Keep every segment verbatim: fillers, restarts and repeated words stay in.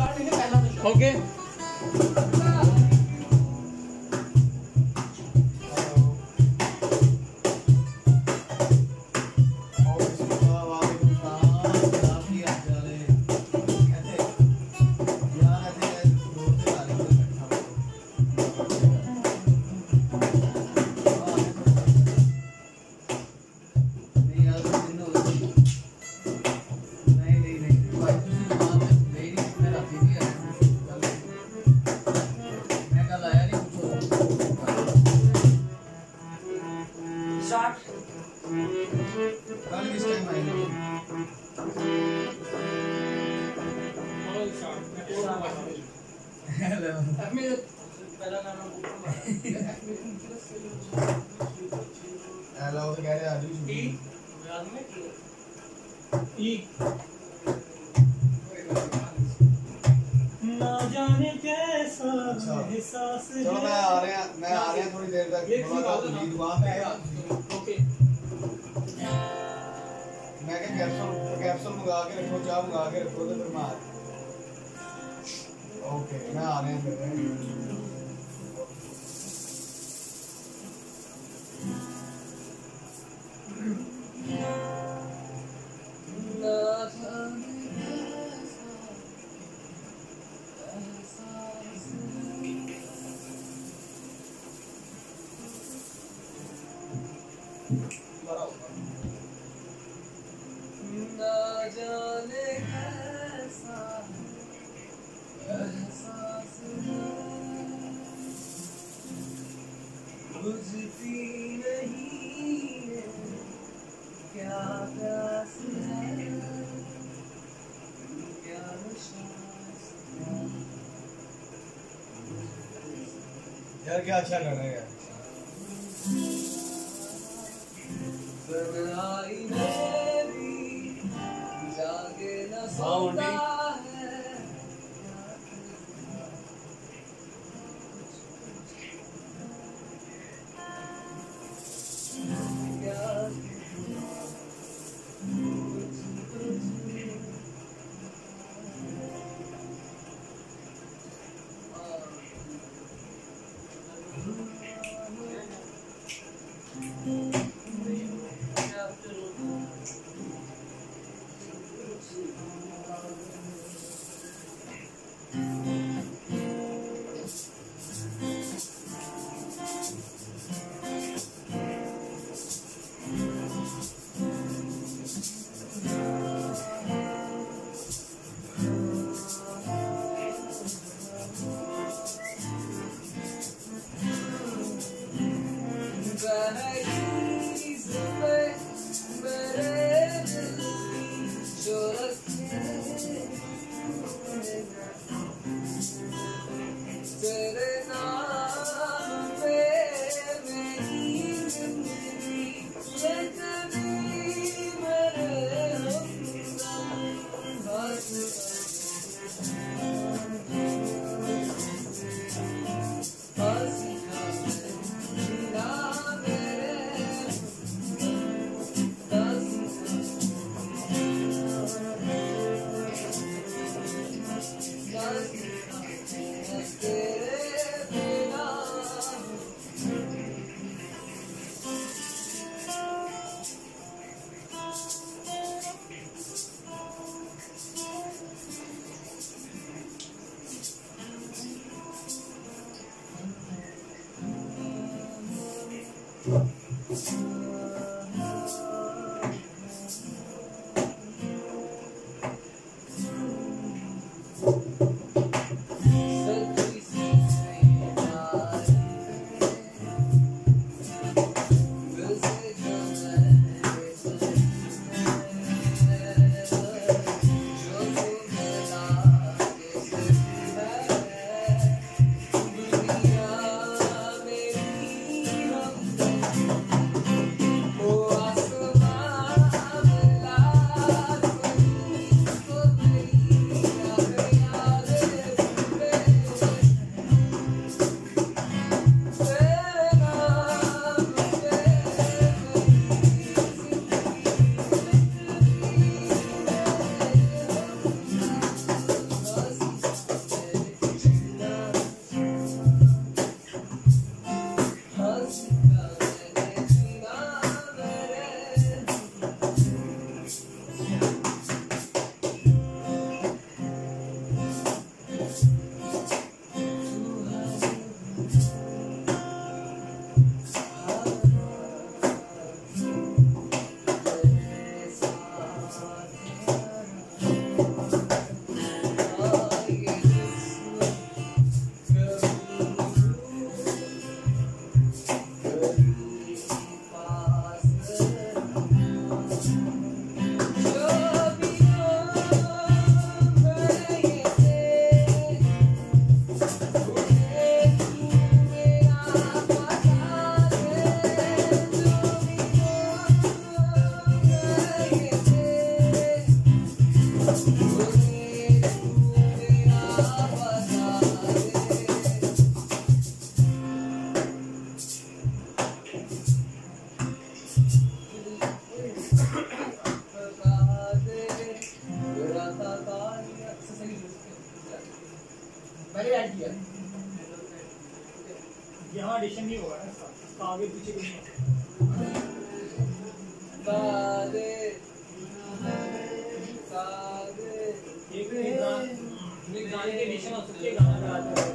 Okay यार क्या अच्छा गाना है यार। मैंने ऐड किया यहाँ एडिशन नहीं होगा ना इसका इसका आगे पीछे कुछ नहीं सादे सादे एक एक गाने के एडिशन हो सकती है गाना गाते हैं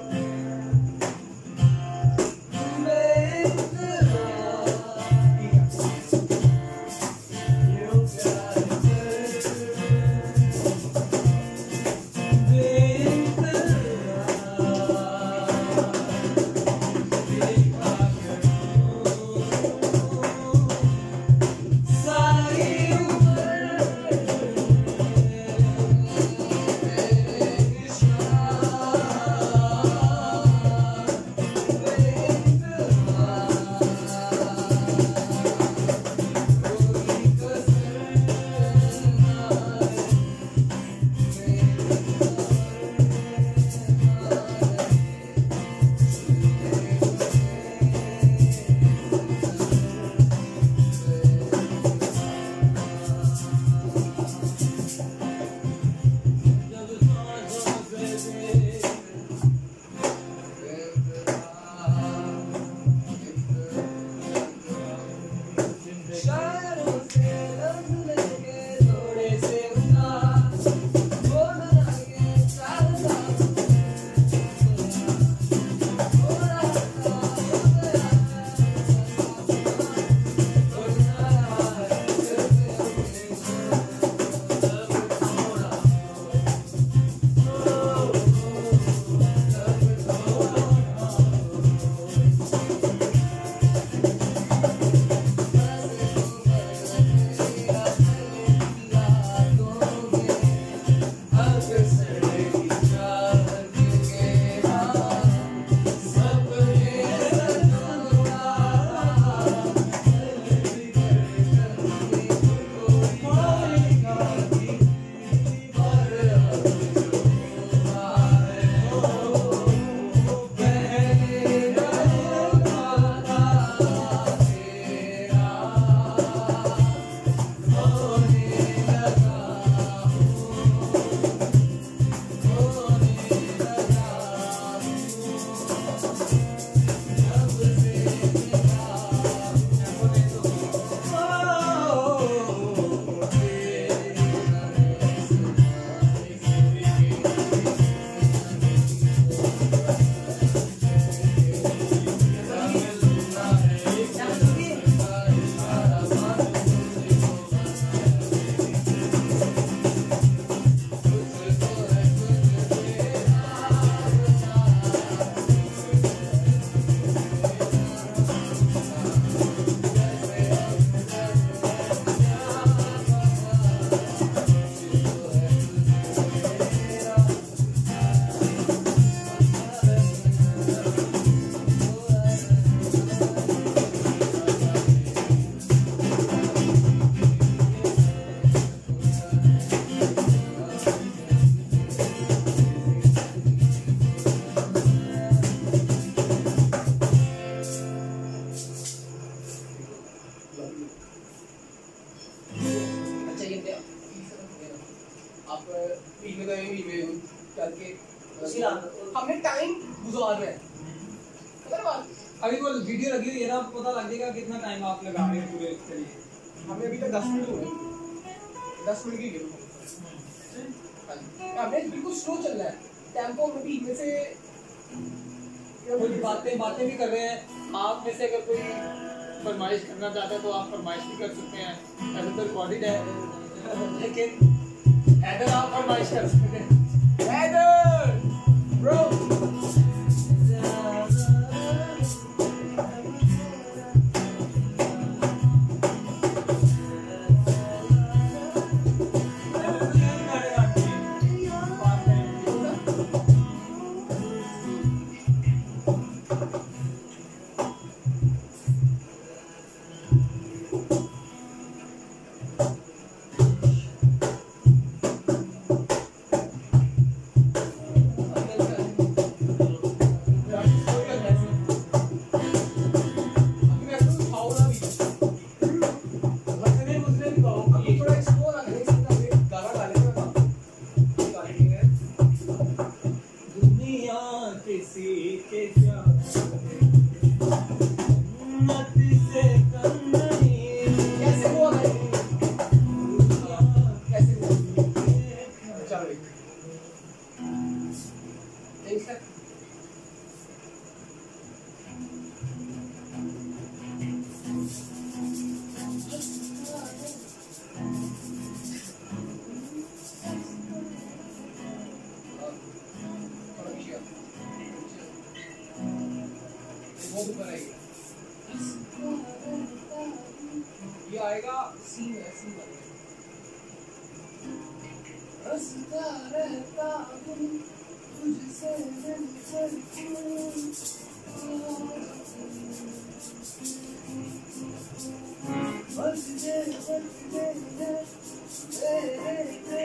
हमने टाइम गुजार रहे हैं अभी वो वीडियो लगी हुई है ना, पता लग जाएगा कितना टाइम आप लगा रहे हैं पूरे इसके लिए। हमें अभी तक दस मिनट हुए, दस मिनट की गेम हमने बिल्कुल स्लो चल रहा है टेम्पो में भी। में से कुछ बातें बातें भी कर रहे हैं। आप में से अगर कोई फरमाइश करना चाहता है तो आप फरमाइश भी कर सकते हैं, ऐसे तो रिकॉर्डेड है, लेकिन हैदर आप फरमाइश कर सकते हैं। हैदर ब्रो हंसी के क्या मती से कम नहीं। कैसे हुआ भाई? कैसे हुआ? चलो एक सेकंड। बहुत ऊपर आएगी। ये आएगा सी में, सी में। रस्ता रहता हूँ तुझसे मिलकर बस दे बस दे दे दे दे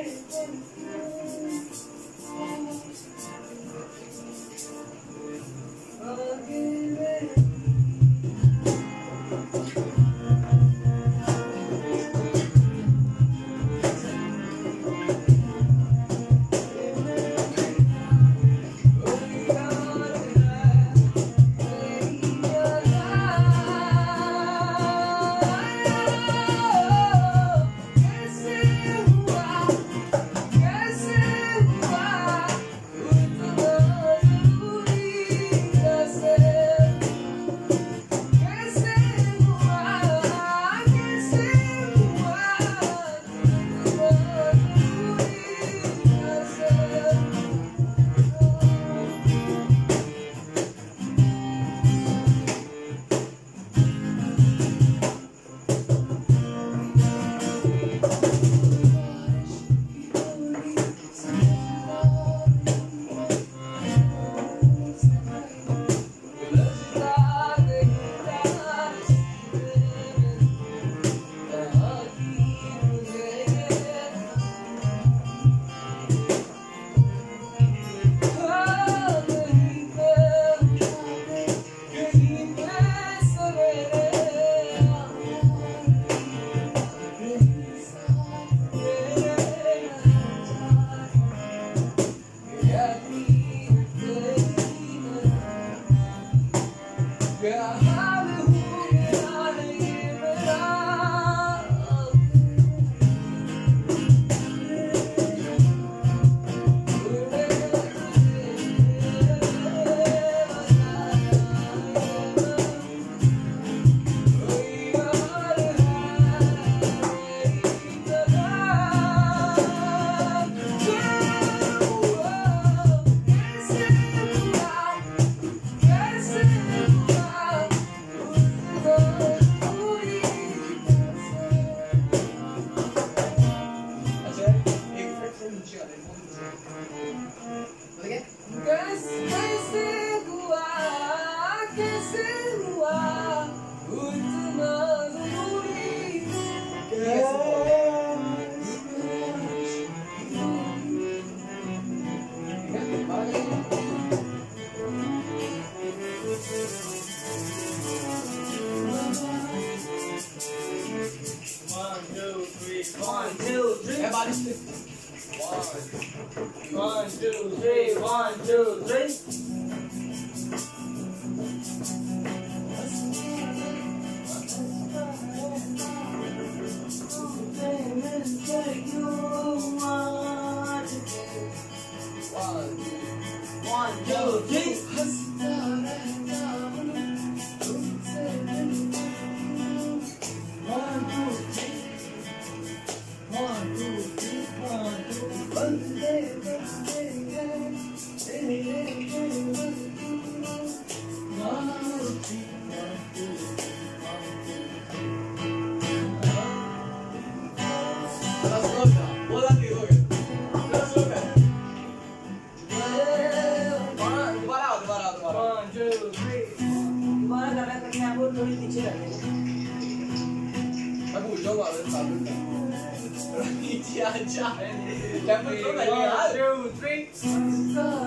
One, two, three. Everybody. One, two, three. One, two, three. One, two, three. One, two, three. दोबारा करना करने आपको थोड़ी पीछे रखेंगे। मैं भूल जाऊंगा अगर चालू कर नीचे अच्छा है टेम्पो तो कर यार One, two, three.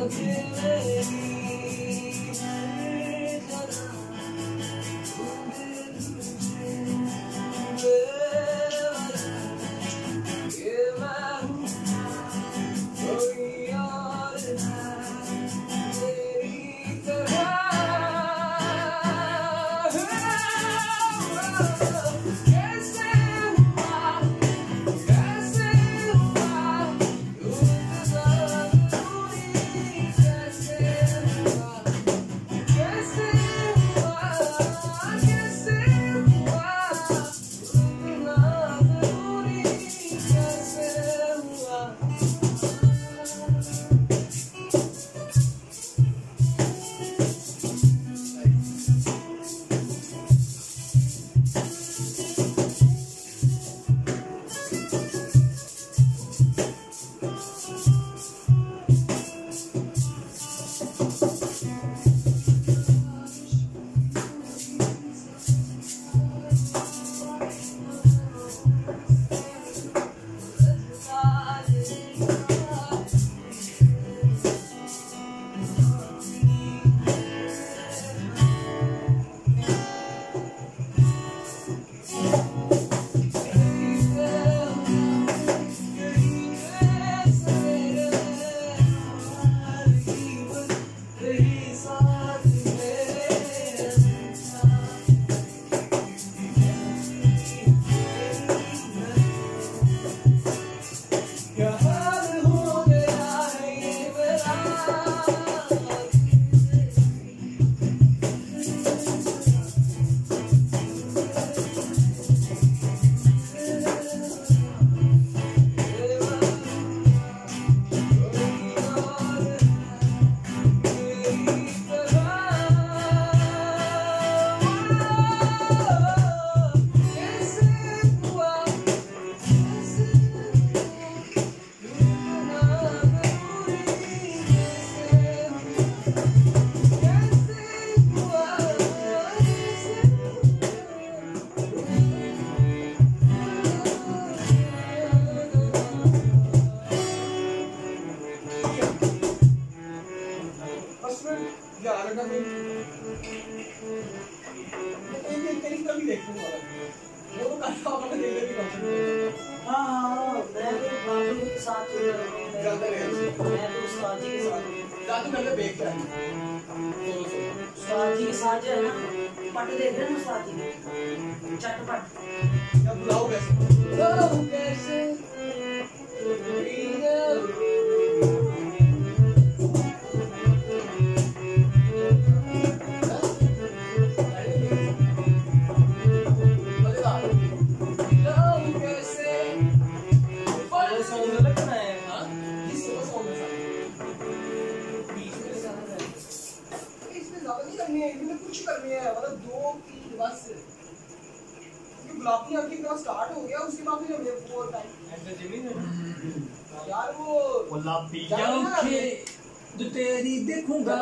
जो तेरी देखूंगा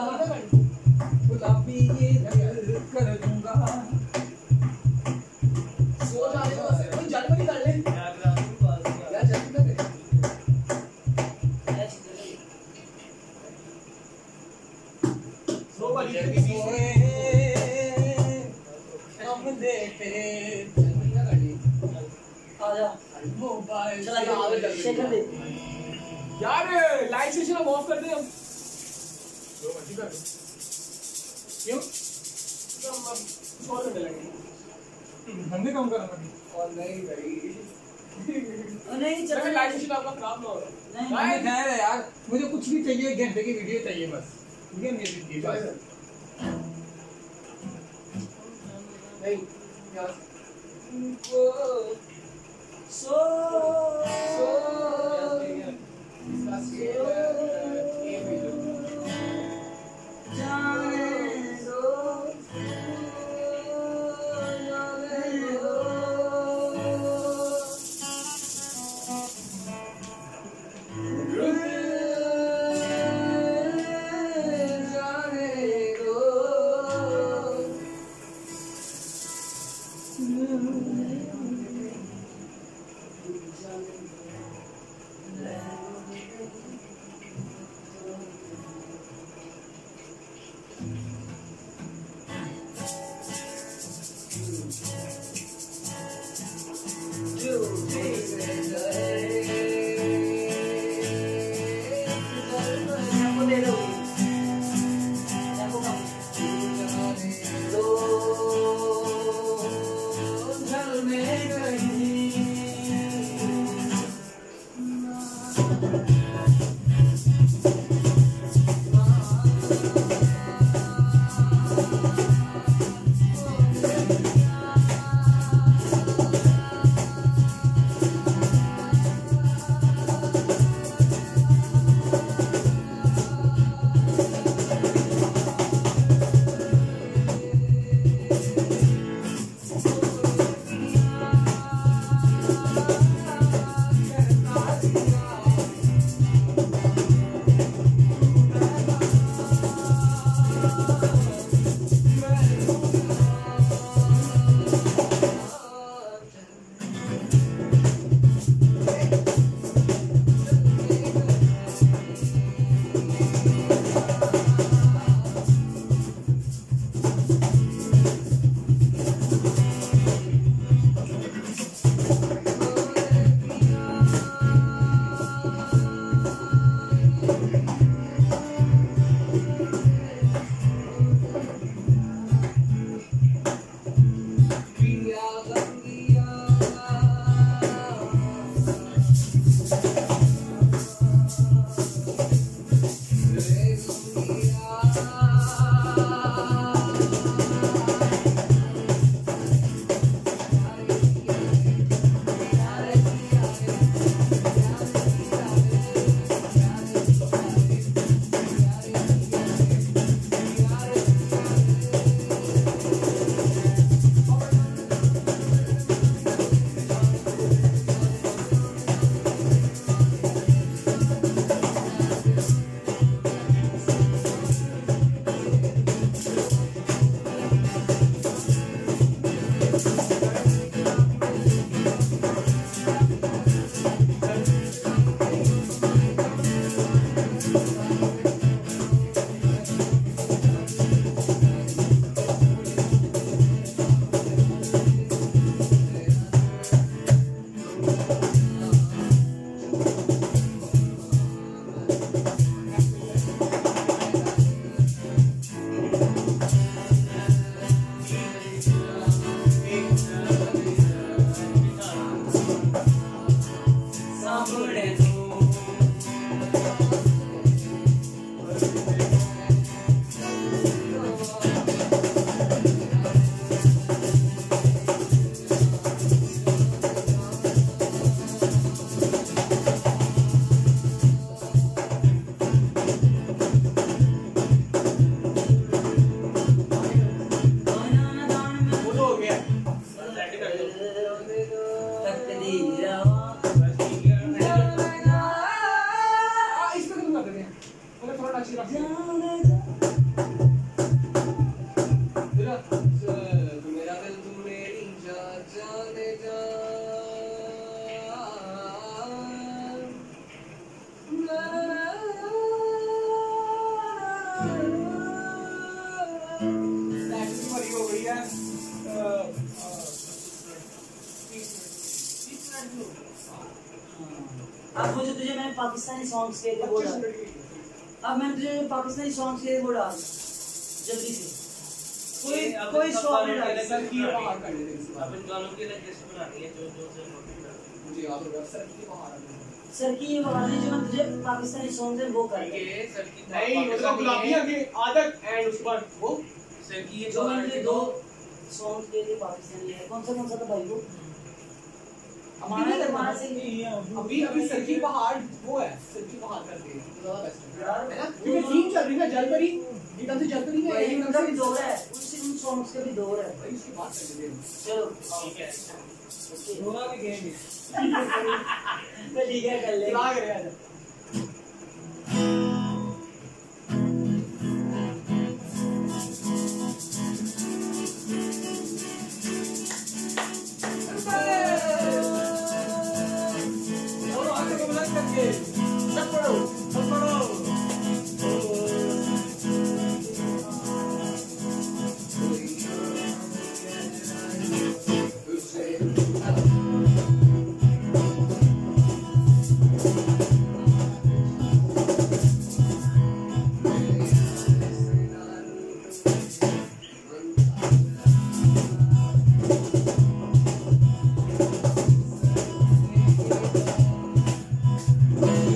गुलाबी ये दिल कर दूंगा। सो जाने को से कोई जन्म नहीं कर ले यार, जन्म ना करे सो वाली के बीच हम दे तेरे जन्म ना कर ले। आजा मोबाइल चला के शेखर दे यार, लाइट सेशन अब ऑफ कर दे हम। लो मत कर क्यों हम अब कॉल करने लगे, धंधे कम करना और नहीं भाई नहीं चल मैं लाइट सेशन आपका खराब ना हो। नहीं मैं कह रहा यार, मुझे कुछ भी चाहिए, एक घंटे की वीडियो चाहिए बस, ठीक है मेरी दी बस। नहीं यार सो सो इसका स्केल ए वीडियो जाने दो जाने दो रुक जाने दो अब मुझे तुझे मैंने पाकिस्तानी सॉन्ग्स के लिए बोला, अब मैंने तुझे पाकिस्तानी सॉन्ग्स के लिए बोला जल्दी से कोई कोई स्टॉप नहीं डाल सर की बाहर कर देते हैं। अब इन गानों की लिस्ट बनानी है जो जो से मुझे याद होगा सर की बाहर सर की ये बात है जो मैं तुझे पाकिस्तानी सॉन्ग है वो कर ये सर की नहीं मतलब गुलाबियां की आदत एंड उसके बाद वो सर की ये जो मैंने दो सॉन्ग के लिए पाकिस्तानी है। कौन सा कौन सा था भाई वो हमारा तो हमारा से अभी अभी सर की बाहर वो है, सर की बाहर करते हैं ज्यादा बेस्ट है ना, क्योंकि थीम चल रही है जलपरी एकदम से जलपरी है, भाई एकदम उनका से भी दौर है, उनसे उन सॉन्ग्स का भी दौर है भाई उसकी बात कर देते हैं। चलो ठीक है रोना भी गेम तो ठीक है कर ले चला गया है सब पढ़ो सब पढ़ो Thank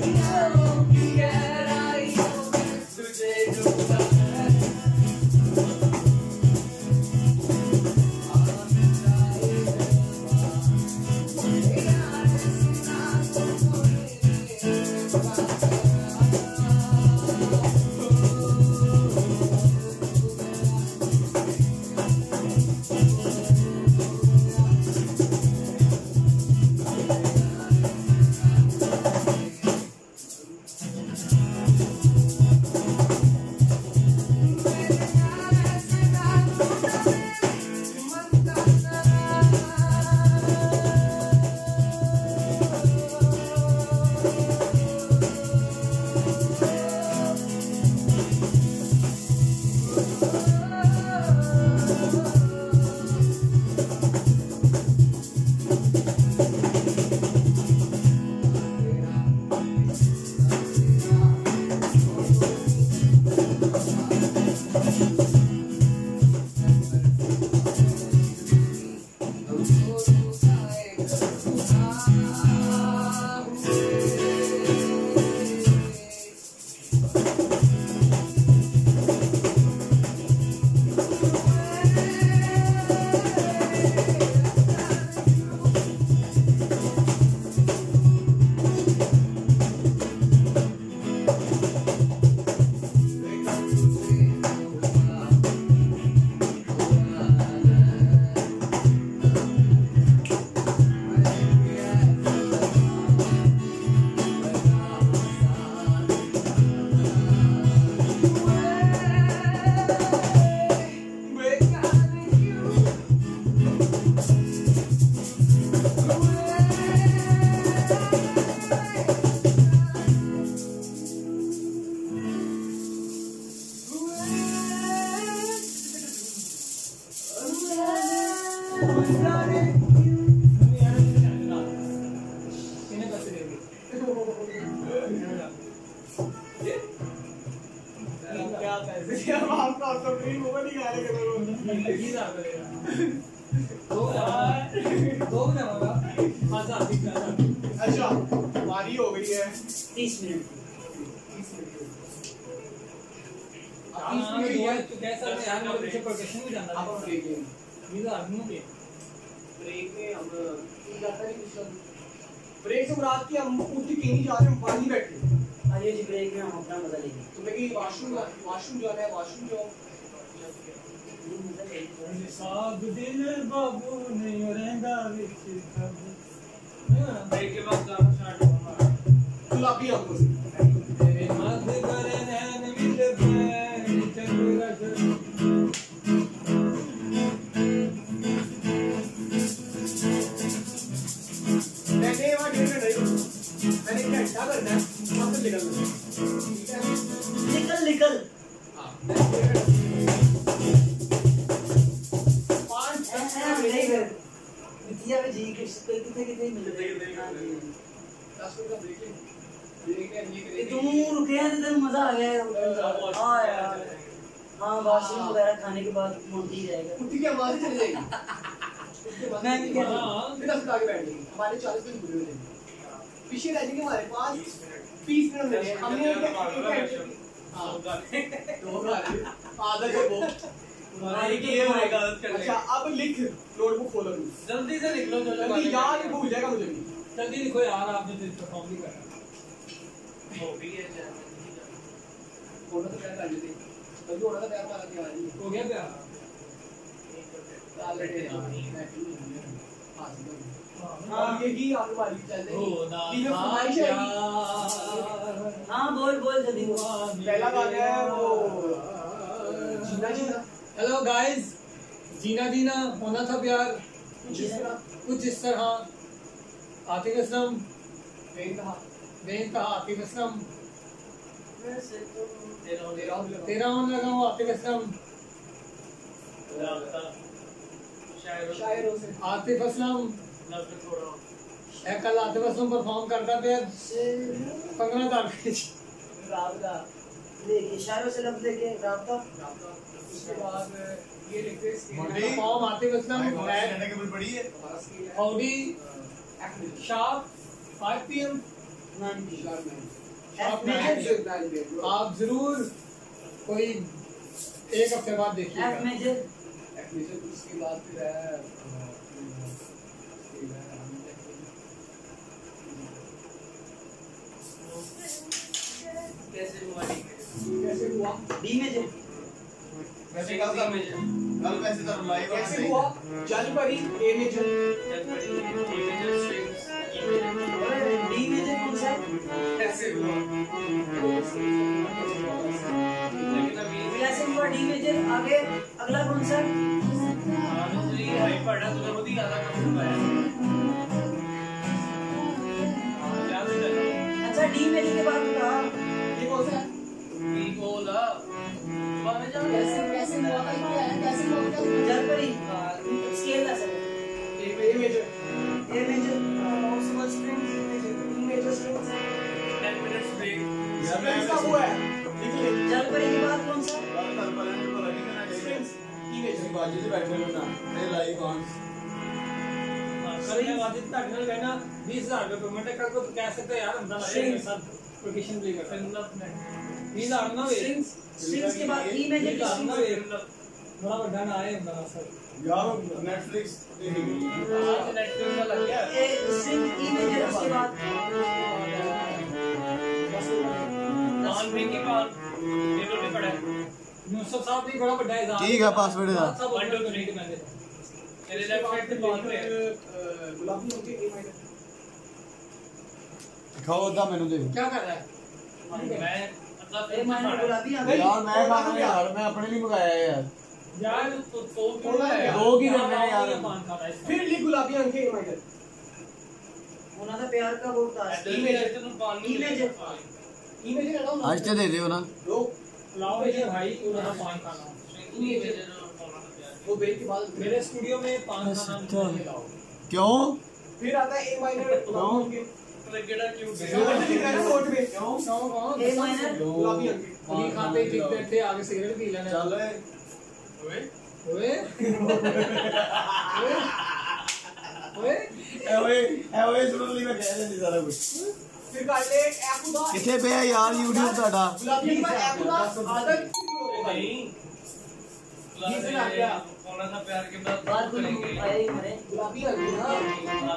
क्या पैसे हम आपका ऑटोमेटिक वो नहीं गा रहे करो लगी जा दो यार दो ना होगा मजा दिख रहा है। अच्छा बारी हो गई है तीस मिनट तीस मिनट हाँ ये तो कैसा है यार मेरे पीछे प्रोफेशन में जाना आप ब्रेक में ये तो आदमी के ब्रेक में हम जाता नहीं पिछला ब्रेक से मुराद की हम उठ के कहीं जा रहे हम पानी बैठे आइए जी ब्रेक में हम अपना मजा लेंगे तुम्हें कि वॉशरूम वॉशरूम जाना है वॉशरूम जाओ साग दिल बाबू नहीं रहंदा विच कब ब्रेक के बाद गाना स्टार्ट होगा गुलाबी हमको तेरे मत करे नैन मिल बैन चंद्रा मैंने वहाँ डेढ़ घंटा ही मैंने एक घंटा करना है वहाँ से निकलना है ठीक है निकल निकल हाँ पांच नहीं कर इतिया में जी के कितने कितने मिल रहे हैं दस मिनट का ब्रेक है ब्रेक है ये ये तुम रुके हैं तो मजा आ गया हाँ यार हाँ वॉशरूम वगैरह खाने के बाद मोटी जाएगा कुत्ती की आवाज चली जाएगी मैं भी कह रहा हूँ फिर दस मिनट आगे बैठ जाएंगे हमारे चालीस मिनट पूरे हो जाएंगे पीछे रह जाएंगे हमारे पास बीस मिनट मिले हमने एक एक घंटे हाँ दो गाड़ी आधा जब वो हमारी की ये होएगा अच्छा अब लिख नोटबुक खोलो अभी। जल्दी से लिख लो जो जल्दी याद नहीं भूल जाएगा मुझे भी जल्दी लिखो यार आपने तो परफॉर्म भी करना हो भी है जाना फोटो तो क्या कर लेते तभी होना था प्यार मारा दिया आज हो गया प्यार ऑलरेडी हाँ यही आगे वाली चल रही हो ना ये जो फरमाइश है हाँ बोल बोल जल्दी बोल पहला गाना है वो जीना जीना हेलो गाइस जीना जीना होना था प्यार कुछ इस तरह कुछ इस तरह आतिफ असलम बेनतहा बेनतहा आतिफ असलम वैसे तो तेरा तेरा तेरा ऑन लगाओ आतिफ असलम रास्ता शायर शायरों से आतिफ असलम लफ्ज थोड़ा ए कल आतिफ असलम परफॉर्म करता फिर पंद्रह तारीख राबता देखिए शायरों से लफ्ज लेके राबता उसके बाद ये लिखते हैं स्केल मोटी। परफॉर्म आतिफ असलम भाई घंटे के बिल पड़ी है हमारा स्केल है हाउडी एक्ट sharp five P M ninety sharp में शार्प F major, में आप जरूर कोई एक हफ्ते बाद एफ देखिएगा मेजर एक्ट मेजर उसके बाद फिर है स्केल है कैसे हुआ ठीक है कैसे हुआ डी मेजर वैसे कल तक कल वैसे तो लाइव कैसे हुआ जल परी ए मेजर चल पड़ी major strings E major D major कौन सा है कैसे हुआ लेकिन अभी कैसे हुआ डी मेजर आगे अगला कौन सा है आज तो ये हाई पड़ा तो बहुत ही ज्यादा कम हुआ है क्या से चल अच्छा डी मेजर के बाद बता ये कौन सा है बी बोला बारे जा कैसे कैसे हुआ था क्या है कैसे हुआ था जल परी स्केल का sir A major A major possible strings E major strings ten minutes break strings का हुआ है लिख ले जल परी के बाद कौन सा स्ट्रिंग्स ई मेजर बाजू से बैठे हो ना ये लाइव ऑन कल मैं वाजिद तक ना कहना बीस हज़ार रुपए पेमेंट कर को कह सकते हो यार हमदा लाइव के साथ लोकेशन प्ले कर बीस हज़ार ना वे स्ट्रिंग्स स्ट्रिंग्स के बाद ई मेजर की ना स्ट्रिंग्स वे बड़ा बड़ा ना आए हमदा सर यार नेटफ्लिक्स देखेंगे आज नेटफ्लिक्स का लग गया ए स्ट्रिंग ई मेजर उसके बाद ऑन में की कॉल ये तो नहीं पड़ा है यूसुफ साहब भी बड़ा बड़ा है ठीक है, पासवर्ड है। सब वन टू थ्री मैंने मेरे लेफ्ट साइड पे कॉल पे गुलाबी होंगे ए माइनर खाओ दा मेनू दे क्या कर रहा है मैं मतलब ए माइनर गुलाबी आ गई यार मैं खाना यार मैं अपने लिए मंगाया है यार यार तो तो थोड़ा है दो की करना है यार पान खा रहा है फिर लिख गुलाबी अंक ए माइनर होना था प्यार का वो था ई मेजर तो कॉल नहीं इमेज। ई मेजर है ना आज तो दे दियो ना दो लाओ ये भाई उन्होंने पान खाना ई मेजर कॉल वो ब्रेक के बाद मेरे स्टूडियो में पान खाना अच्छा। मुझे लाओ क्यों फिर आता है ए माइनर गुलाबी होंगे केड़ा क्यूट है नोट लिख रहा है नोट पे नौ कौन ए माइनर गुलाबी अंक अभी खाते ही ठीक बैठे आगे सिगरेट पी लेना चल ओए ओए ओए ए ओए ए ओए सुन ली मैं कह नहीं सारा कुछ फिर कर ले एफ दा किथे पे है यार YouTube ਤੁਹਾਡਾ गुलाबी में एफ दा आदत नहीं ये से आ गया कौन सा प्यार के बाद बात को करेंगे आए मरे गुलाबी अंक ना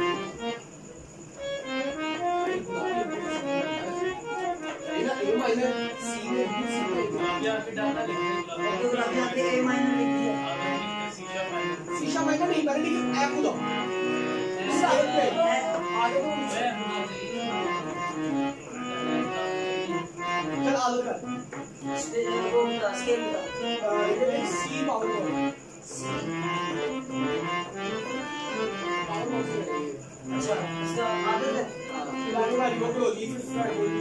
इना ए माइनर सी में बी सी में या के डालना लिखते हैं तो गुलाबी आते ए माइनर लिख दिया शीशा माइनर शीशा माइनर नहीं पहले लिख एफ दा इस आदत पे आगे को चल आदत कर स्केल को बता स्केल बता इधर सी पावर को अच्छा इसका आदत है खिलाने वाली वो बोल दी फिर स्टार्ट बोल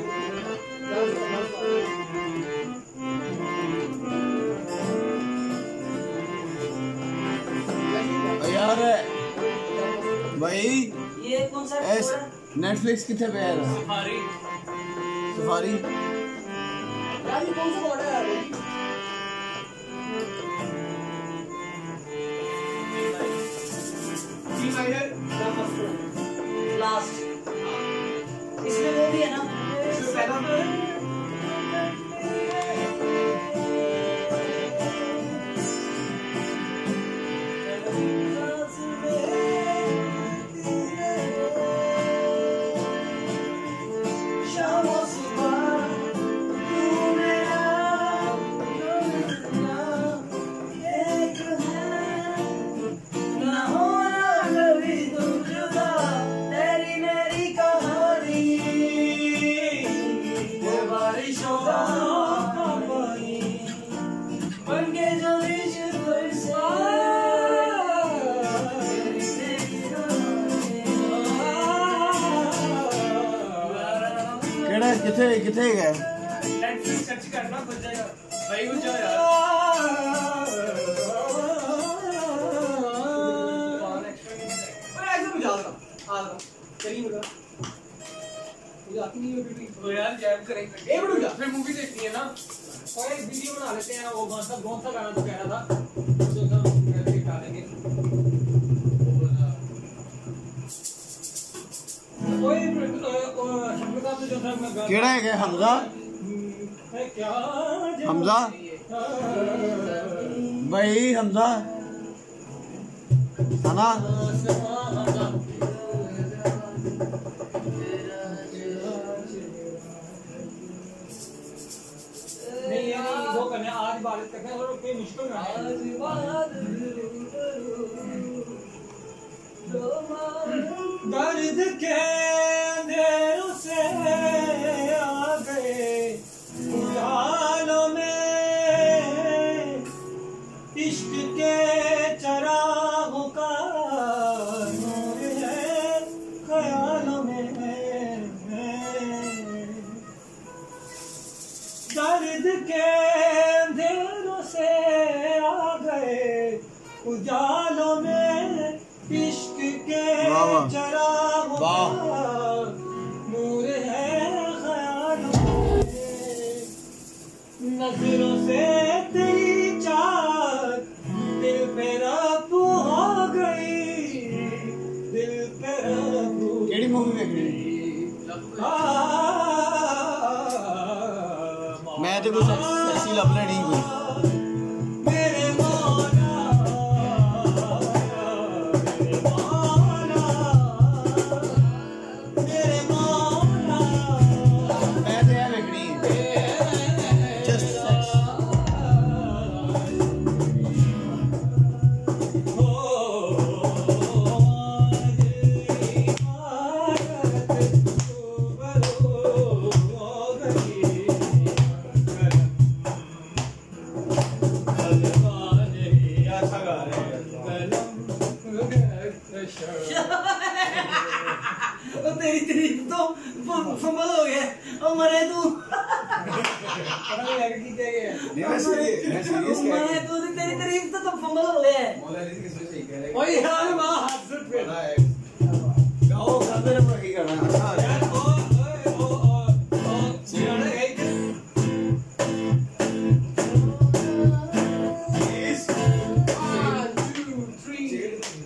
दी यार भाई ये कौन सा एस नेटफ्लिक्स किथे पे है सफारी सफारी यार ये कौन सा कोड है यार C minor the first last इसमें वो भी है ना इसमें पहला केड़ा किथे किथे गए नेटफ्लिक्स सर्च करना खुल जाएगा भाई कुछ जाओ यार अरे ऐसे बुझा दो आ रहा चलिए मुझे मुझे आती नहीं है बेटी तो यार जैम करेंगे ए बड़ू जा फिर मूवी देखनी है ना और एक वीडियो बना लेते हैं वो कौन सा कौन सा गाना तो कह रहा था तो सब दिखा देंगे कोई शंकर साहब ने जो था मैं केड़ा है हमजा है क्या हमजा भाई हमजा है ना नहीं ये नहीं वो करना है आज बारिश करना है और कोई मुश्किल ना है दर्द के अंधेरों से आ गए उजालों में इश्क के चरागों का नूर है ख्यालों में दर्द के अंधेरों से आ गए उजालों में इश्क के चरागों का नूर है ख्यालों में नजरों से तेरी चाहत दिल पे रब हो गई दिल पे रब केड़ी मूवी देखनी मैं तो कुछ ऐसी लव लेनी कोई मेरे मौला मेरे मौला मेरे मौला मैं तो यार देखनी जस्ट सेक्स ओ तेरी तारीफ तो फंबल हो गया ओ मरे तू पता नहीं लग की क्या है नहीं मैं सीरियस मैं सीरियस कह मरे रहा तू तेरी तारीफ तो तुम फंबल हो गया मौला ने किसी से कह रहा है ओए यार मां हाथ से पे पता है ओ खाते ने पर की करना अच्छा यार ओ ओ ओ ओ सियाने गई इस One, two, three.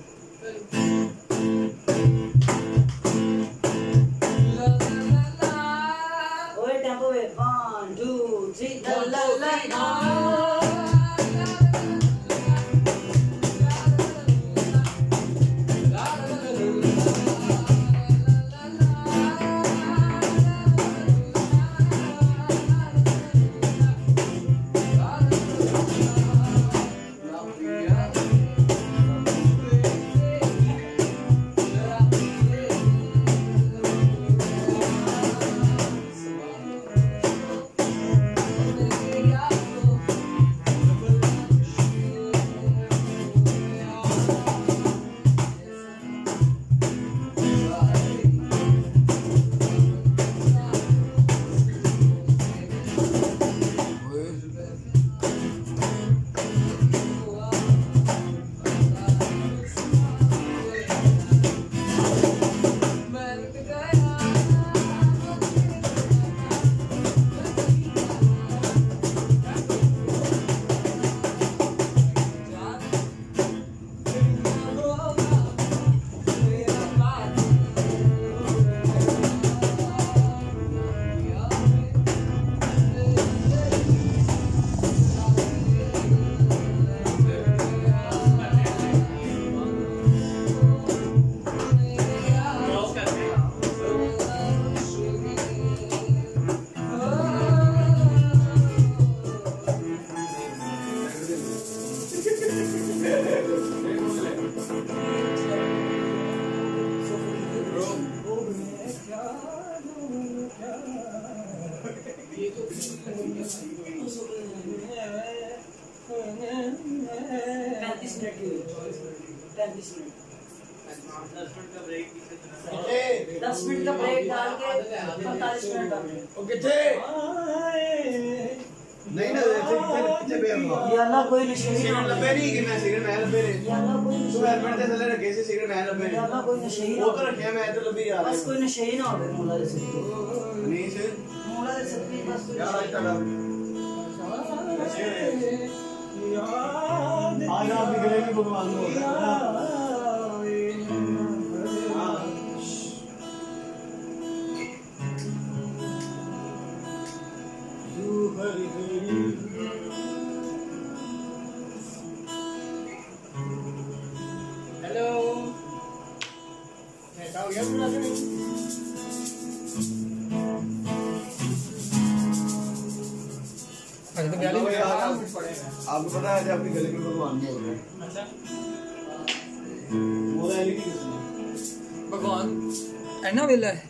La la la la. ओए टेम्पो में वन टू थ्री ला ला ला ला पैंतीस मिनट की पैंतीस मिनट दस मिनट का ब्रेक डाल के पैंतालीस मिनट डालने ओ किथे नहीं ना ऐसे पीछे पे हम ये अल्लाह कोई नशेड़ी ना सिगरेट लबे नहीं कि मैं सिगरेट मैं लबे ये अल्लाह कोई तू हेलमेट दे थले रखे से सिगरेट मैं लबे ये अल्लाह कोई नशेड़ी वो ना तो रखे मैं इधर लबी आ बस कोई नशेड़ी ना हो मोला दे सकती नहीं से मोला दे सकती बस कोई यार आज तक आज आप निकले भी भगवान को हेलो ऐसा हो गया पूरा दिन अच्छा तो गली में आपको पता है आपकी गले में भगवान बोल रहे हैं अच्छा बोला है कि भगवान एना वेला है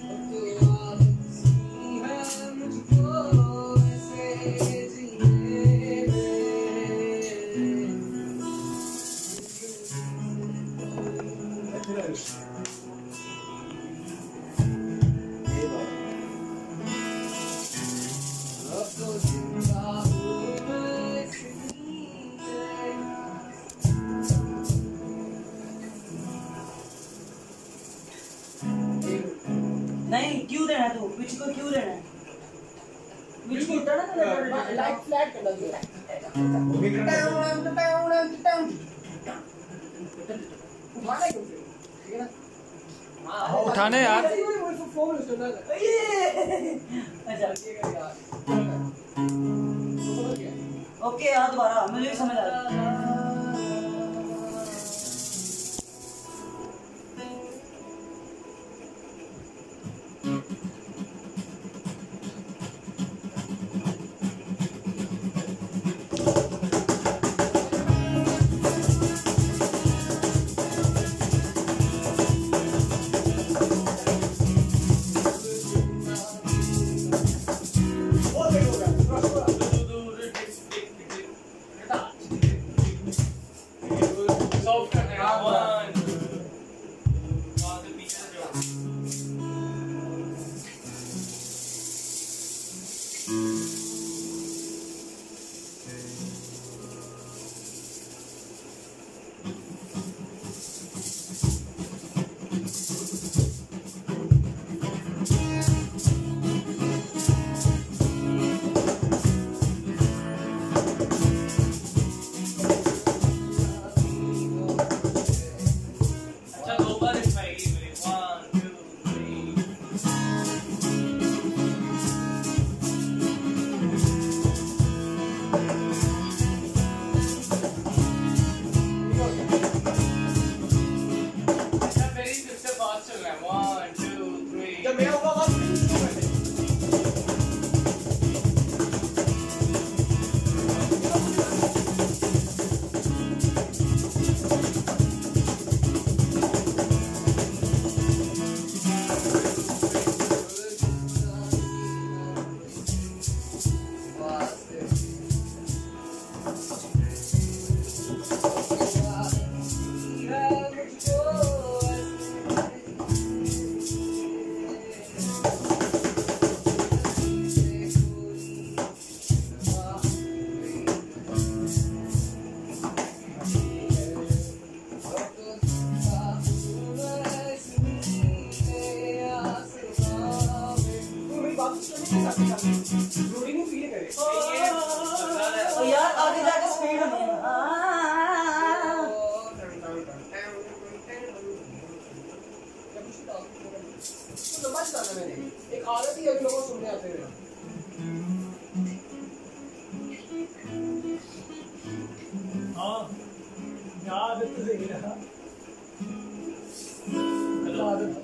नहीं क्यों देना तू पिच को क्यों देना पिच को उठाना तो लाइट फ्लैट कर दो उठाना क्यों ठीक है ना उठाने यार फोन करना अच्छा ओके यार दोबारा मुझे भी समझ आ रहा है नहीं फील करे तो यार आगे जाके स्पीड होनी है। तो समझ जाना मैंने एक आदत ही अभी लोगों को सुनने आते हैं। हाँ याद तो सही रहा। आदत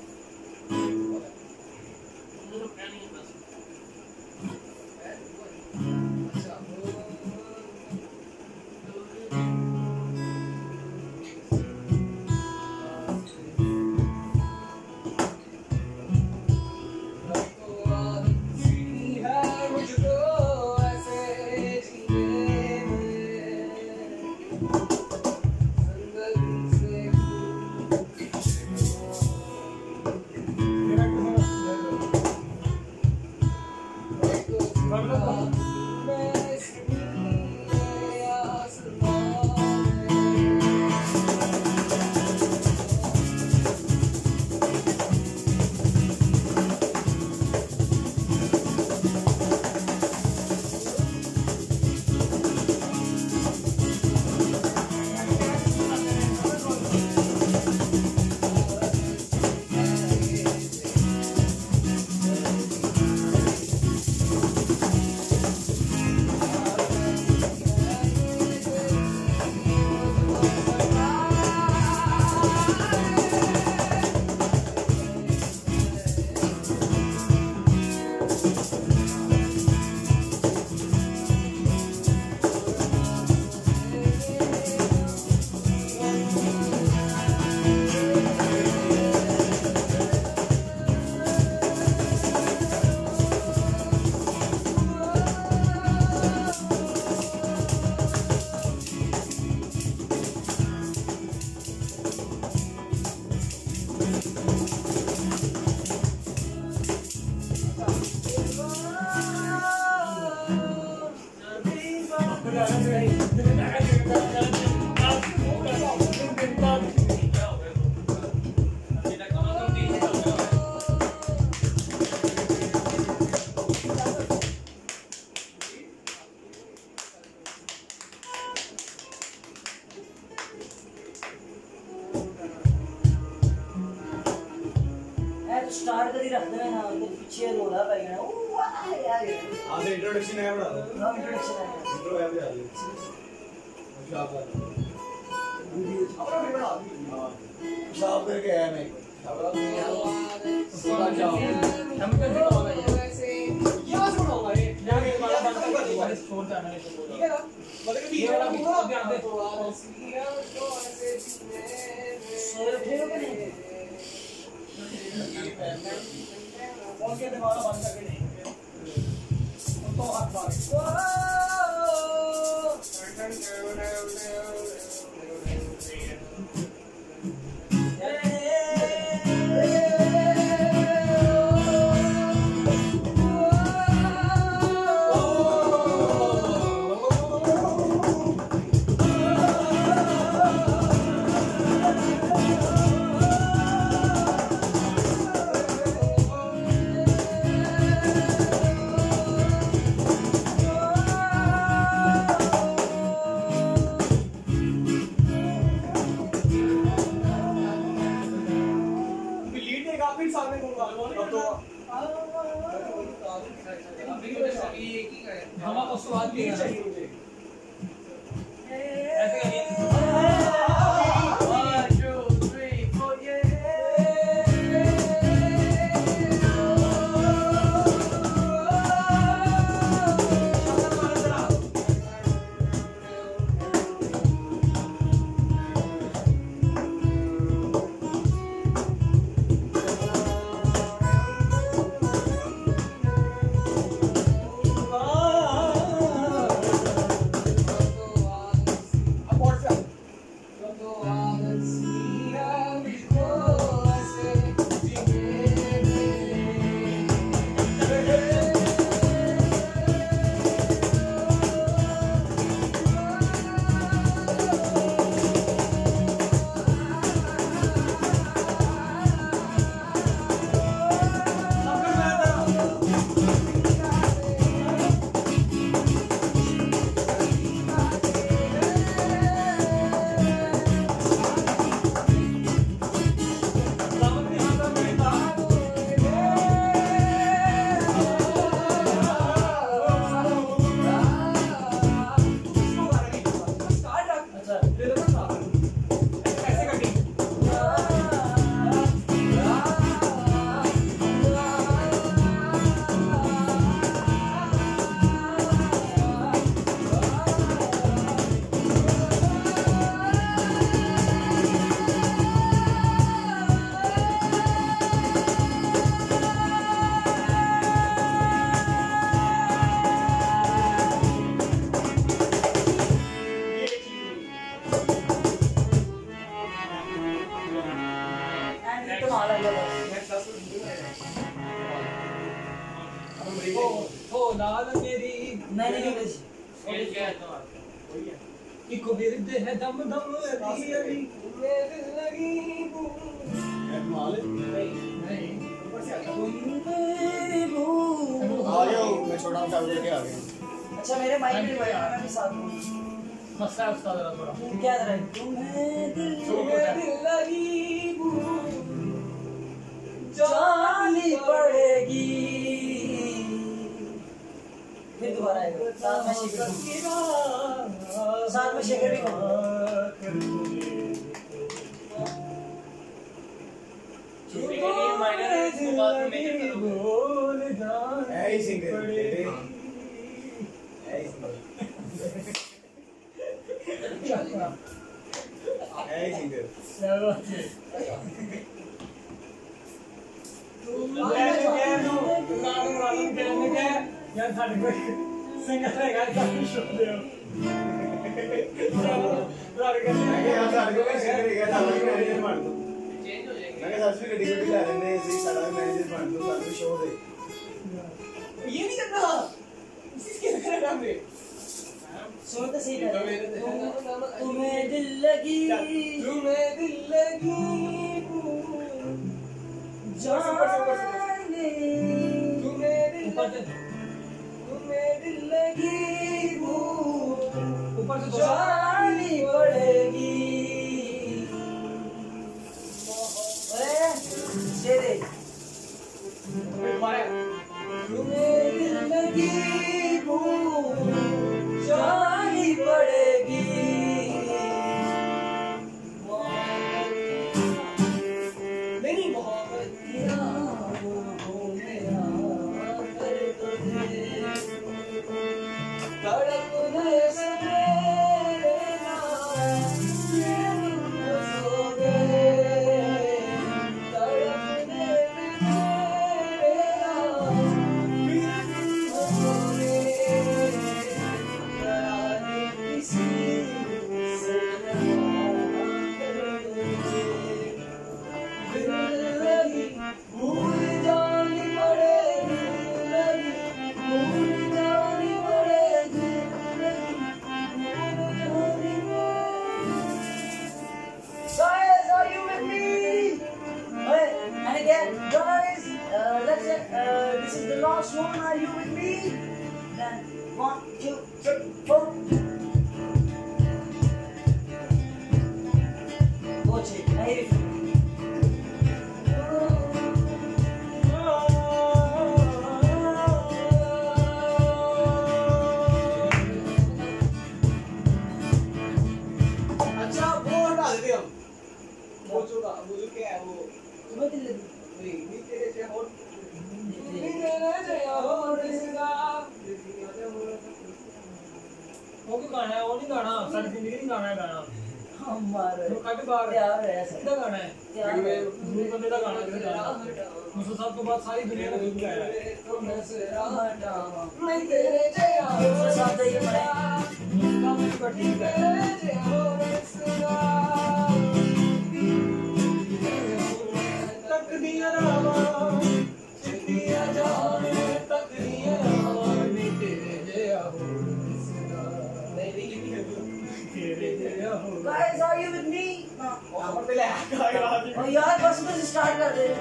स्टार्ट कर ही रखते हैं ना तो पीछे रोला पड़ गया। ओ वाह यार आज इंट्रोडक्शन है बड़ा हां इंट्रोडक्शन है इंट्रो है भी आ गई शाबाश अपना भी बड़ा हां शाबाश करके आया मैं सुबह जाओ हम कर दो वैसे ये वाला सुनाऊंगा ये जाके वाला बंद कर दो छोड़ता है मैंने तो बोला ठीक है ना मतलब कि बीच वाला पूरा ध्यान दे सोए थे कि नहीं फोन के दरवाजा बंद करके नहीं तो हाथ मार हम उसके बाद लीड चाहिए मुझे ऐसे करिए Oh हो हो लाल मेरी मैंने नहीं भेजी स्केल क्या है तुम्हारा? वही है इको विरद है दम दम अली अली मेरे लगी माल नहीं ऊपर से आता आ जाओ मैं छोटा सा करके आ गया अच्छा मेरे माइक में बैठा मैं भी साथ हूँ मसला है उसका जरा थोड़ा क्या कर रहे हैं तुम्हें दिल दिल लगी जानी पड़ेगी फिर दोबारा आएगा साथ में शेखर साथ में शेखर भी करूँगा छुट्टी के लिए माइनर है, इसको बाद में मेजर करोगे। ऐ ही सिंगर तेरे ऐ ही सिंगर ऐ ही सिंगर क्या बात है यार साढ़े को सिंगर रहेगा साढ़े शो दे मैं यार सारे को सिंगर ही गया सारे मैनेजर मान दो चेंज हो जाएंगे। मैं सच में गड्डी गड्डी ला लेने ऐसे सारा मैनेजर मान दो सारे शो दे ये नहीं करना इसी के करना काम रे सुनो तो सही कर तुम्हें दिल लगी तुम्हें दिल लगी जाने तुम्हें दिल ऊपर से तुम्हें दिल लगी ऊपर से जानी पड़ेगी अरे ये दे मारे तुम्हें दिल लगी जानी पड़ेगी नहीं मोहब्बत तड़पने से मेरा दिल सो गए तड़पने से मेरा दिल सो गए यार किसी से दिल लगी भूल जानी पड़ेगी लगी भूल जानी पड़ेगी Guys, are you with me? Hey, and again, guys, uh, let's say, uh, this is the last one. Are you with me? Then one, two, three, four. Go check. I hear it. अच्छा वो हटा देते हम वो जो वो जो क्या है वो तुम्हें दिल लगी नहीं नहीं तेरे से और वो भी गाना है वो नहीं गाना सारी जिंदगी नहीं गाना है गाना हमारे तो काफी बार प्यार है ऐसा कितना गाना है प्यार है दूर बंदे का गाना कितना गाना मुझे साहब के बाद सारी दुनिया को दूर गाया है नहीं तेरे जया उसके साथ जाइए पड़े काम नहीं करती है तक दिया रामा चिट्ठियां जाने तक दिया रामा नहीं तेरे जया हो नहीं नहीं तेरे जया हो Guys, are you with me? वहां पर पहले आएगा और यार बस तो स्टार्ट कर दे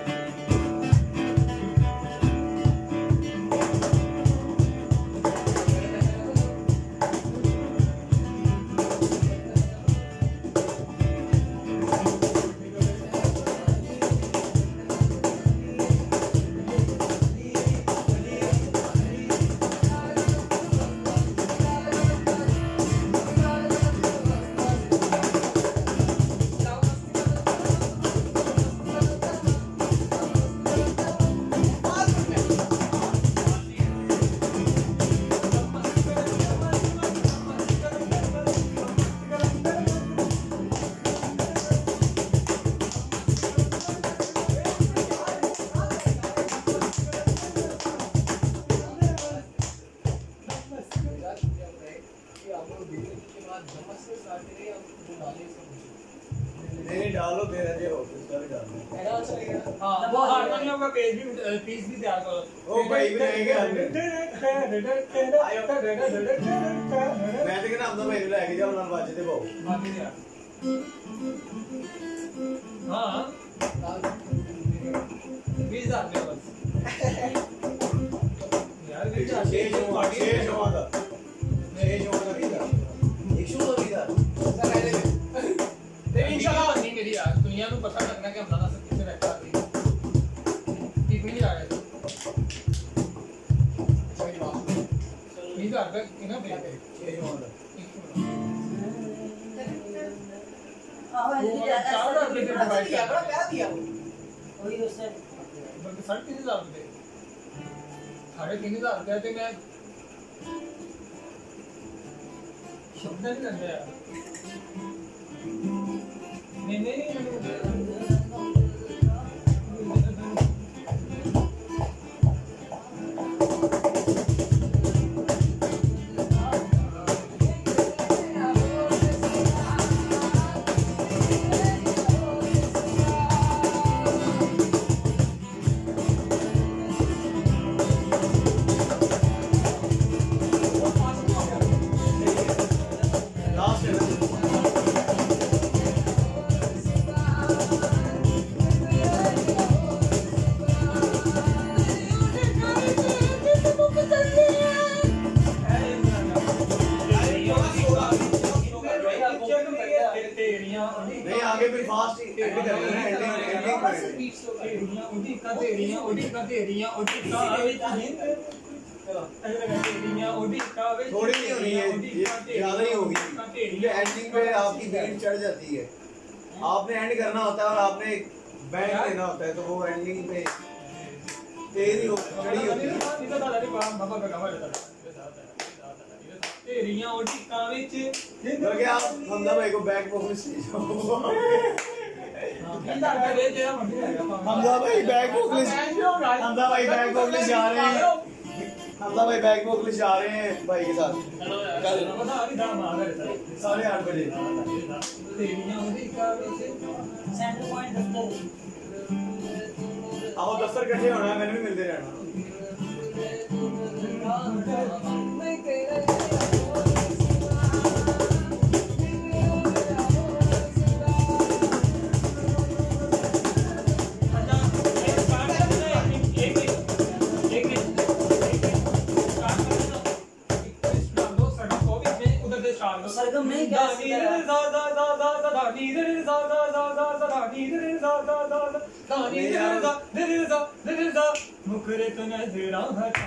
नहीं डालो तेरा जो उसका भी डालो। हाँ वो हारमोनियम का पेज भी पीस भी तैयार करो। ओ भाई भी रहेंगे हमने। मैं तो कहना हम तो भाई लेके जाओ ना बाजते बहु। हाँ बीस हजार में बस यार छह जो छह जो आता छह जो आता भी था एक शो तो भी था तेरी इंशाल्लाह नहीं मेरी यार दुनिया को पता लगना कि हम नाना सब किसे रहता है ठीक नहीं आ रहा है बीस हजार रुपये इन्हें भेज दे छह जो आता हाँ वो चार हजार रुपये से डिवाइड दिया बड़ा प्यारा दिया वो। वही उससे बल्कि साढ़े तीन हजार रुपये साढ़े तीन हजार रुपये थे मैं शब्द नहीं लग गया नहीं नहीं नहीं लास्ट है नहीं आगे फिर फास्ट एंड करना है एंडिंग एंडिंग थोड़ी नहीं होनी है ज्यादा ही होगी क्योंकि एंडिंग पे आपकी बीट चढ़ जाती है आपने एंड करना होता है और आपने बैंड देना होता है तो वो एंडिंग पे तेज ही हो चढ़ी होती है तेरियां ओटिका विच बल्कि आप हमदा भाई को बैक वोकलिस्ट ले जाओ हमदा भाई बैक वोकलिस्ट हमदा भाई बैक वोकलिस्ट जा रहे हैं हमदा भाई बैक वोकलिस्ट जा रहे हैं भाई के साथ कल साढ़े आठ बजे सेंटर पॉइंट दफ्तर आओ दफ्तर इकट्ठे होना है मैंने भी मिलते रहना सरगम नहीं क्या मुखरे तो नजरा हटा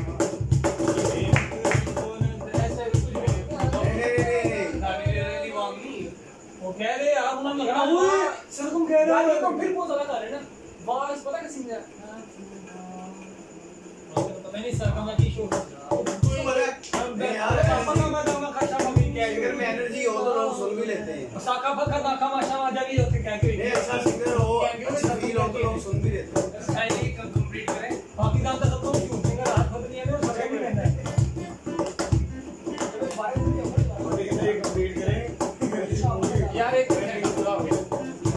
वो कह रहे आप ना लगना हुए सरगम कह रहे यार ये तो फिर बहुत ज्यादा कर रहे हैं ना बस पता कैसे सीन है पता नहीं सरगम की शो यार अगर में एनर्जी हो तो लोग सुन भी लेते हैं साका फका नाका माशा माजा भी होते क्या कोई नहीं ऐसा सिंगर हो अच्छा फील हो तो लोग सुन भी लेते हैं शायरी कंप्लीट करें बाकी काम तो सब लोग क्यों सिंगर हाथ बदलिए में सब भी करना है कंप्लीट करें यार एक मिनट पूरा हो गया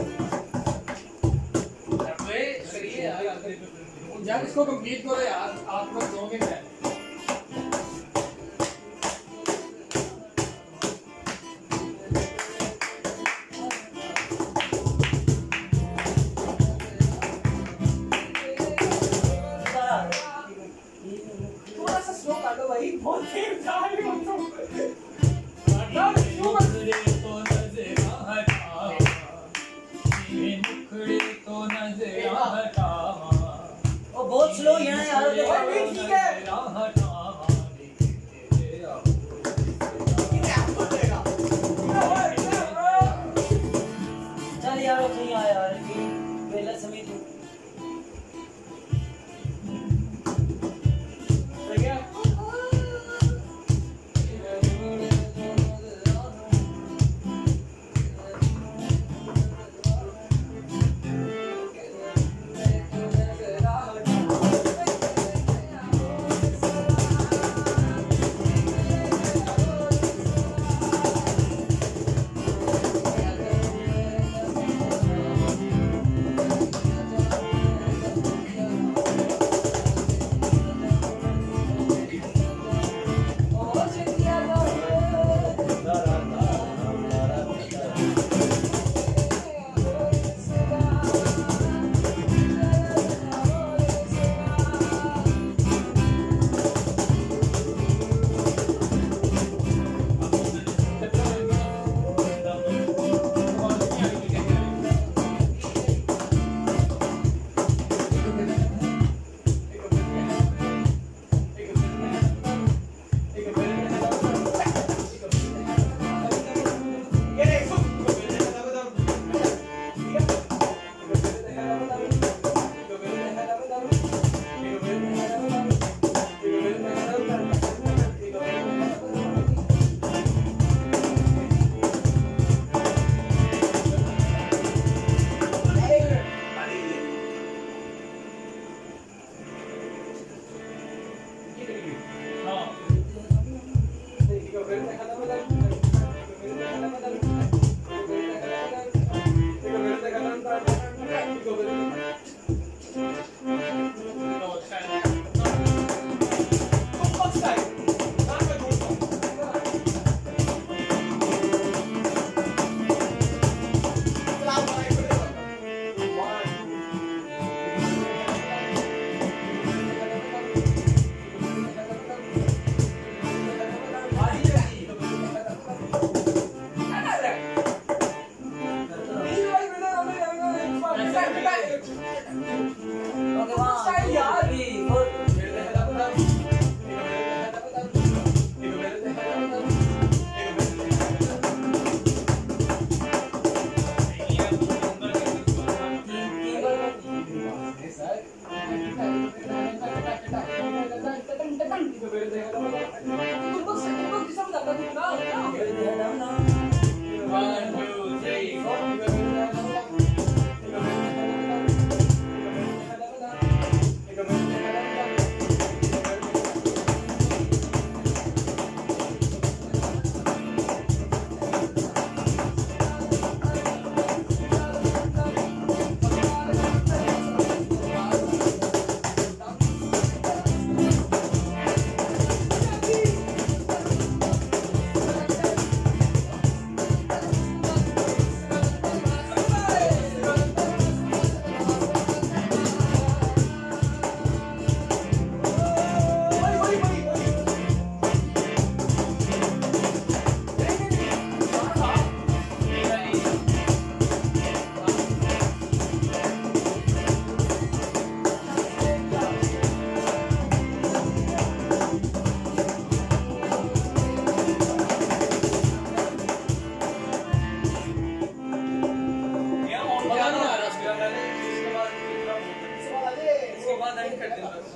यार इसको कंप्लीट करो यार आप लोग दो मिनट है थोड़ा सा स्लो कर दो भाई बहुत देर जा रही हो तुम यार स्लो कर तो नजरा हटा ये मुखड़े तो नजरा हटा वो बहुत स्लो है ना यार तो भाई ठीक है चल यार सही आया यार ये पहला समय तो कर दे बस